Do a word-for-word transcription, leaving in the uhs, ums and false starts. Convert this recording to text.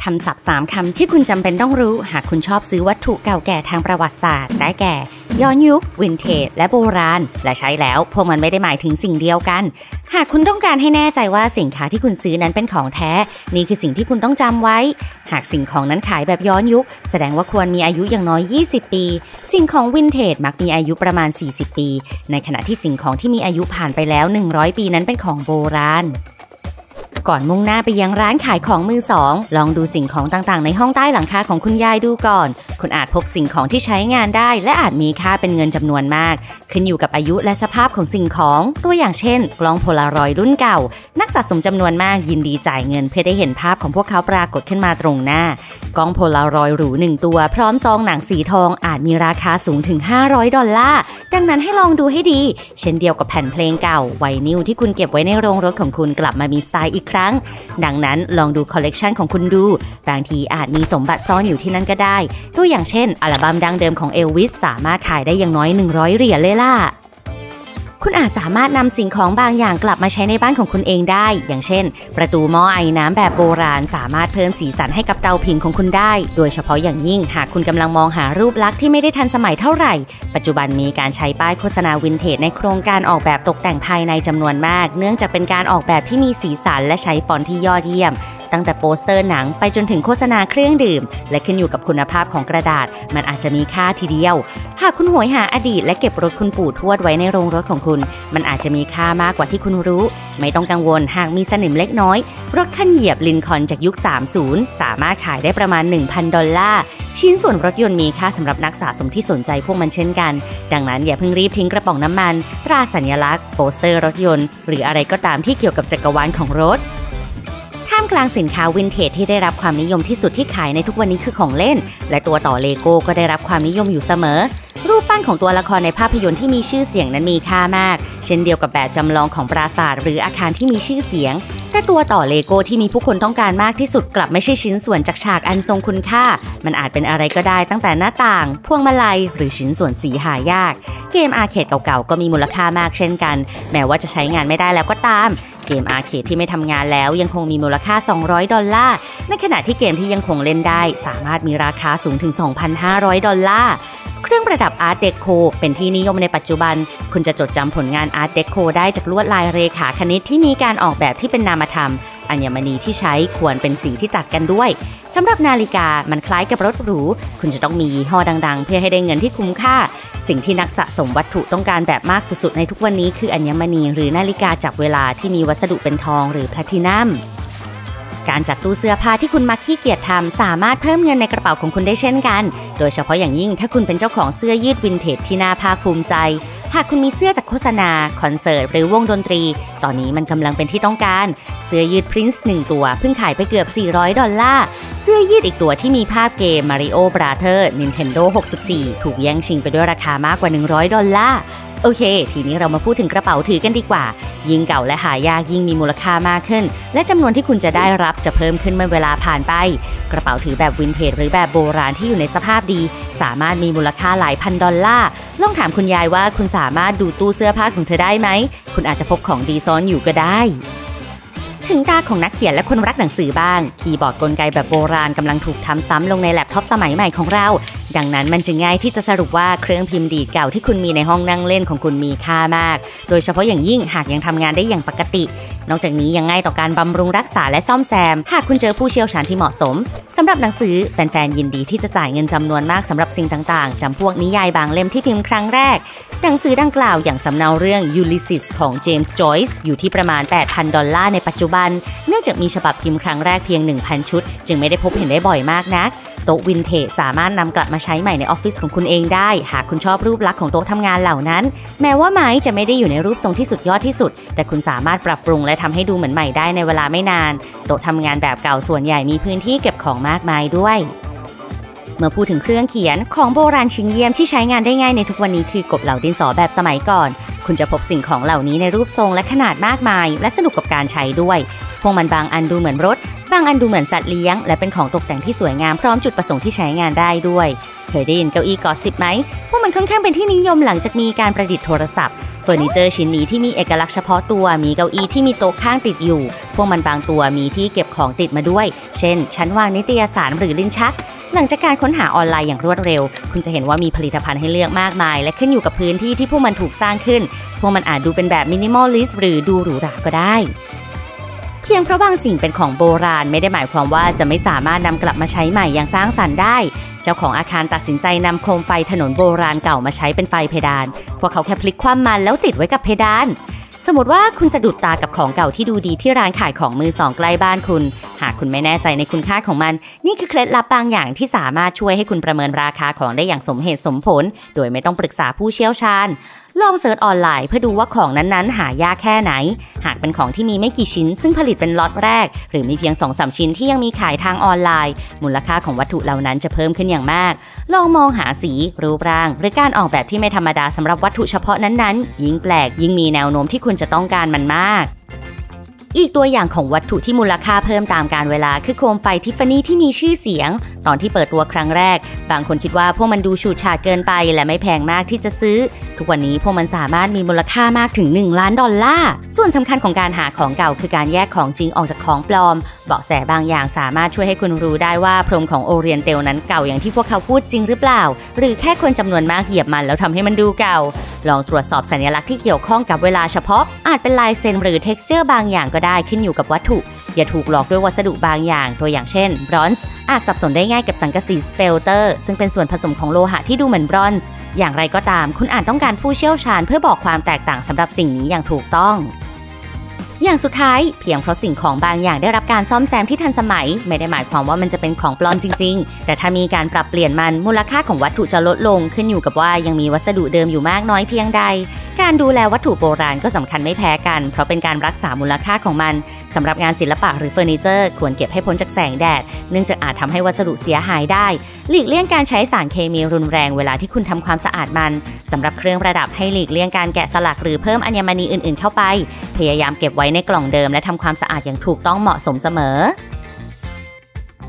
คำศัพท์สามคำที่คุณจำเป็นต้องรู้หากคุณชอบซื้อวัตถุเก่าแก่ทางประวัติศาสตร์ได้แก่ย้อนยุควินเทจและโบราณและใช้แล้วพวกมันไม่ได้หมายถึงสิ่งเดียวกันหากคุณต้องการให้แน่ใจว่าสินค้าที่คุณซื้อนั้นเป็นของแท้นี่คือสิ่งที่คุณต้องจำไว้หากสิ่งของนั้นขายแบบย้อนยุคแสดงว่าควรมีอายุอย่างน้อยยี่สิบปีสิ่งของวินเทจมักมีอายุประมาณสี่สิบปีในขณะที่สิ่งของที่มีอายุผ่านไปแล้วหนึ่งร้อยปีนั้นเป็นของโบราณก่อนมุ่งหน้าไปยังร้านขายของมือสองลองดูสิ่งของต่างๆในห้องใต้หลังคาของคุณยายดูก่อนคุณอาจพบสิ่งของที่ใช้งานได้และอาจมีค่าเป็นเงินจำนวนมากขึ้นอยู่กับอายุและสภาพของสิ่งของตัวอย่างเช่นกล้องโพลารอยด์รุ่นเก่านักสะสมจำนวนมากยินดีจ่ายเงินเพื่อได้เห็นภาพของพวกเขาปรากฏขึ้นมาตรงหน้ากล้องโพลารอยด์หรูหนึ่งตัวพร้อมซองหนังสีทองอาจมีราคาสูงถึงห้าร้อยดอลลาร์ดังนั้นให้ลองดูให้ดีเช่นเดียวกับแผ่นเพลงเก่าไวนิลที่คุณเก็บไว้ในโรงรถของคุณกลับมามีสไตล์อีกครั้งดังนั้นลองดูคอลเลกชันของคุณดูบางทีอาจมีสมบัติซ่อนอยู่ที่นั่นก็ได้ตัวอย่างเช่นอัลบั้มดังเดิมของเอลวิสสามารถขายได้อย่างน้อยหนึ่งร้อยเหรียญเลยล่ะคุณอาจสามารถนำสิ่งของบางอย่างกลับมาใช้ในบ้านของคุณเองได้อย่างเช่นประตูหม้อไอน้ำแบบโบราณสามารถเพิ่มสีสันให้กับเตาผิงของคุณได้โดยเฉพาะอย่างยิ่งหากคุณกำลังมองหารูปลักษณ์ที่ไม่ได้ทันสมัยเท่าไหร่ปัจจุบันมีการใช้ป้ายโฆษณาวินเทจในโครงการออกแบบตกแต่งภายในจำนวนมากเนื่องจากเป็นการออกแบบที่มีสีสันและใช้ฟอนต์ที่ยอดเยี่ยมตั้งแต่โปสเตอร์หนังไปจนถึงโฆษณาเครื่องดื่มและขึ้นอยู่กับคุณภาพของกระดาษมันอาจจะมีค่าทีเดียวหากคุณโหยหาอดีตและเก็บรถคุณปู่ทวดไว้ในโรงรถของคุณมันอาจจะมีค่ามากกว่าที่คุณรู้ไม่ต้องกังวลหากมีสนิมเล็กน้อยรถคันเหยียบลินคอล์นจากยุคสามสิบสามารถขายได้ประมาณ หนึ่งพัน ดอลลาร์ชิ้นส่วนรถยนต์มีค่าสำหรับนักสะสมที่สนใจพวกมันเช่นกันดังนั้นอย่าเพิ่งรีบทิ้งกระป๋องน้ำมันตราสัญลักษณ์โปสเตอร์รถยนต์หรืออะไรก็ตามที่เกี่ยวกับจักรวาลของรถท่ามกลางสินค้าวินเทจที่ได้รับความนิยมที่สุดที่ขายในทุกวันนี้คือของเล่นและตัวต่อเลโก้ก็ได้รับความนิยมอยู่เสมอรูปปั้นของตัวละครในภาพยนตร์ที่มีชื่อเสียงนั้นมีค่ามากเช่นเดียวกับแบบจำลองของปราสาทหรืออาคารที่มีชื่อเสียงแต่ตัวต่อเลโก้ที่มีผู้คนต้องการมากที่สุดกลับไม่ใช่ชิ้นส่วนจากฉากอันทรงคุณค่ามันอาจเป็นอะไรก็ได้ตั้งแต่หน้าต่างพวงมาลัยหรือชิ้นส่วนสีหายากเกมอาร์เคดเก่าๆก็มีมูลค่ามากเช่นกันแม้ว่าจะใช้งานไม่ได้แล้วก็ตามเกมอาร์เคดที่ไม่ทำงานแล้วยังคงมีมูลค่าสองร้อยดอลลาร์ในขณะที่เกมที่ยังคงเล่นได้สามารถมีราคาสูงถึง สองพันห้าร้อย ดอลลาร์เครื่องประดับอาร์ตเดโคเป็นที่นิยมในปัจจุบันคุณจะจดจำผลงานอาร์ตเดโคได้จากลวดลายเรขาคณิตที่มีการออกแบบที่เป็นนามธรรมอัญมณีที่ใช้ควรเป็นสีที่ตัดกันด้วยสำหรับนาฬิกามันคล้ายกับรถหรูคุณจะต้องมียี่ห้อดังๆเพื่อให้ได้เงินที่คุ้มค่าสิ่งที่นักสะสมวัตถุต้องการแบบมากสุดๆในทุกวันนี้คืออัญมณีหรือนาฬิกาจับเวลาที่มีวัสดุเป็นทองหรือแพลทินัมการจัดตู้เสื้อผ้าที่คุณมักขี้เกียจทำสามารถเพิ่มเงินในกระเป๋าของคุณได้เช่นกันโดยเฉพาะอย่างยิ่งถ้าคุณเป็นเจ้าของเสื้อยืดวินเทจที่น่าภาคภูมิใจหากคุณมีเสื้อจากโฆษณาคอนเสิร์ตหรือวงดนตรีตอนนี้มันกำลังเป็นที่ต้องการเสื้อยืด Prince หนึ่งตัวเพิ่งขายไปเกือบสี่ร้อยดอลลาร์เสื้อยืดอีกตัวที่มีภาพเกม Mario Brothers Nintendo หกสิบสี่ถูกแย่งชิงไปด้วยราคามากกว่าหนึ่งร้อยดอลลาร์โอเคทีนี้เรามาพูดถึงกระเป๋าถือกันดีกว่ายิ่งเก่าและหายากยิ่งมีมูลค่ามากขึ้นและจำนวนที่คุณจะได้รับจะเพิ่มขึ้นเมื่อเวลาผ่านไปกระเป๋าถือแบบวินเทจหรือแบบโบราณที่อยู่ในสภาพดีสามารถมีมูลค่าหลายพันดอลลาร์ลองถามคุณยายว่าคุณสามารถดูตู้เสื้อผ้าของเธอได้ไหมคุณอาจจะพบของดีซ่อนอยู่ก็ได้ถึงตาของนักเขียนและคนรักหนังสือบ้างคีย์บอร์ดกลไกแบบโบราณกำลังถูกทำซ้ำลงในแล็ปท็อปสมัยใหม่ของเราดังนั้นมันจึงง่ายที่จะสรุปว่าเครื่องพิมพ์ดีดเก่าที่คุณมีในห้องนั่งเล่นของคุณมีค่ามากโดยเฉพาะอย่างยิ่งหากยังทำงานได้อย่างปกตินอกจากนี้ยังง่ายต่อการบำรุงรักษาและซ่อมแซมหากคุณเจอผู้เชี่ยวชาญที่เหมาะสมสำหรับหนังสือแฟนๆยินดีที่จะจ่ายเงินจำนวนมากสำหรับสิ่งต่างๆจำพวกนิยายบางเล่มที่พิมพ์ครั้งแรกหนังสือดังกล่าวอย่างสำเนาเรื่อง Ulysses ของ James Joyce อยู่ที่ประมาณ แปดพัน ดอลลาร์ในปัจจุบันเนื่องจากมีฉบับพิมพ์ครั้งแรกเพียง หนึ่งพัน ชุดจึงไม่ได้พบเห็นได้บ่อยมากนักโต๊ะวินเทจสามารถนำกลับมาใช้ใหม่ในออฟฟิศของคุณเองได้หากคุณชอบรูปลักษณ์ของโต๊ะทำงานเหล่านั้นแม้ว่าไม้จะไม่ได้อยู่ในรูปทรงที่สุดยอดที่สุดแต่คุณสามารถปรับปรุงและทำให้ดูเหมือนใหม่ได้ในเวลาไม่นานโต๊ะทำงานแบบเก่าส่วนใหญ่มีพื้นที่เก็บของมากมายด้วยเมื่อพูดถึงเครื่องเขียนของโบราณชิ้นเยี่ยมที่ใช้งานได้ง่ายในทุกวันนี้คือกบเหลาดินสอแบบสมัยก่อนคุณจะพบสิ่งของเหล่านี้ในรูปทรงและขนาดมากมายและสนุกกับการใช้ด้วยพวกมันบางอันดูเหมือนรถบางอันดูเหมือนสัตว์เลี้ยงและเป็นของตกแต่งที่สวยงามพร้อมจุดประสงค์ที่ใช้งานได้ด้วยเคยได้ยินเก้าอี้กอสซิปไหมพวกมันค่อนข้างเป็นที่นิยมหลังจากมีการประดิษฐ์โทรศัพท์อร์นิเจอร์ชิ้นนี้ที่มีเอกลักษณ์เฉพาะตัวมีเก้าอี้ที่มีโต๊ะข้างติดอยู่พวกมันบางตัวมีที่เก็บของติดมาด้วยเช่นชั้นวางนิตยสารหรือลิ้นชักหลังจากการค้นหาออนไลน์อย่างรวดเร็วคุณจะเห็นว่ามีผลิตภัณฑ์ให้เลือกมากมายและขึ้นอยู่กับพื้นที่ที่พวกมันถูกสร้างขึ้นพวกมันอาจดูเป็นแบบมินิมอลลิสต์หรือดูหรูหราก็ได้เพียงเพราะบางสิ่งเป็นของโบราณไม่ได้หมายความว่าจะไม่สามารถนำกลับมาใช้ใหม่อย่างสร้างสรรค์ได้เจ้าของอาคารตัดสินใจนำโคมไฟถนนโบราณเก่ามาใช้เป็นไฟเพดานพวกเขาแค่พลิกคว่ำมันแล้วติดไว้กับเพดานสมมติว่าคุณสะดุดตากับของเก่าที่ดูดีที่ร้านขายของมือสองใกล้บ้านคุณหากคุณไม่แน่ใจในคุณค่าของมันนี่คือเคล็ดลับบางอย่างที่สามารถช่วยให้คุณประเมินราคาของได้อย่างสมเหตุสมผลโดยไม่ต้องปรึกษาผู้เชี่ยวชาญลองเสิร์ชออนไลน์เพื่อดูว่าของนั้นๆหายากแค่ไหนหากเป็นของที่มีไม่กี่ชิ้นซึ่งผลิตเป็นล็อตแรกหรือมีเพียง สองถึงสาม ชิ้นที่ยังมีขายทางออนไลน์มูลค่าของวัตถุเหล่านั้นจะเพิ่มขึ้นอย่างมากลองมองหาสีรูปร่างหรือการออกแบบที่ไม่ธรรมดาสำหรับวัตถุเฉพาะนั้นๆยิ่งแปลกยิ่งมีแนวโน้มที่คุณจะต้องการมันมากอีกตัวอย่างของวัตถุที่มูลค่าเพิ่มตามกาลเวลาคือโคมไฟทิฟฟานี่ที่มีชื่อเสียงตอนที่เปิดตัวครั้งแรกบางคนคิดว่าพวกมันดูฉูดฉาดเกินไปและไม่แพงมากที่จะซื้อทุกวันนี้พวกมันสามารถมีมูลค่ามากถึงหนึ่งล้านดอลลาร์ส่วนสำคัญของการหาของเก่าคือการแยกของจริงออกจากของปลอมเบาะแสบางอย่างสามารถช่วยให้คุณรู้ได้ว่าพรมของโอเรียนเตลนั้นเก่าอย่างที่พวกเขาพูดจริงหรือเปล่าหรือแค่คนจำนวนมากเหยียบมันแล้วทำให้มันดูเก่าลองตรวจสอบสัญลักษณ์ที่เกี่ยวข้องกับเวลาเฉพาะอาจเป็นลายเซ็นหรือ texture บางอย่างก็ได้ขึ้นอยู่กับวัตถุอย่าถูกหลอกด้วยวัสดุบางอย่างตัวอย่างเช่นบรอนซ์อาจสับสนได้ง่ายกับสังกะสีสเปลเตอร์ซึ่งเป็นส่วนผสมของโลหะที่ดูเหมือนบรอนซ์อย่างไรก็ตามคุณอาจต้องการผู้เชี่ยวชาญเพื่อบอกความแตกต่างสำหรับสิ่งนี้อย่างถูกต้องอย่างสุดท้ายเพียงเพราะสิ่งของบางอย่างได้รับการซ่อมแซมที่ทันสมัยไม่ได้หมายความว่ามันจะเป็นของปลอมจริงๆแต่ถ้ามีการปรับเปลี่ยนมันมูลค่าของวัตถุจะลดลงขึ้นอยู่กับว่ายังมีวัสดุเดิมอยู่มากน้อยเพียงใดการดูแลวัตถุโบราณก็สำคัญไม่แพ้กันเพราะเป็นการรักษามูลค่าของมันสำหรับงานศิลปะหรือเฟอร์นิเจอร์ควรเก็บให้พ้นจากแสงแดดเนื่องจากอาจทำให้วัสดุเสียหายได้หลีกเลี่ยงการใช้สารเคมีรุนแรงเวลาที่คุณทำความสะอาดมันสำหรับเครื่องประดับให้หลีกเลี่ยงการแกะสลักหรือเพิ่มอัญมณีอื่นๆเข้าไปพยายามเก็บไว้ในกล่องเดิมและทำความสะอาดอย่างถูกต้องเหมาะสมเสมอ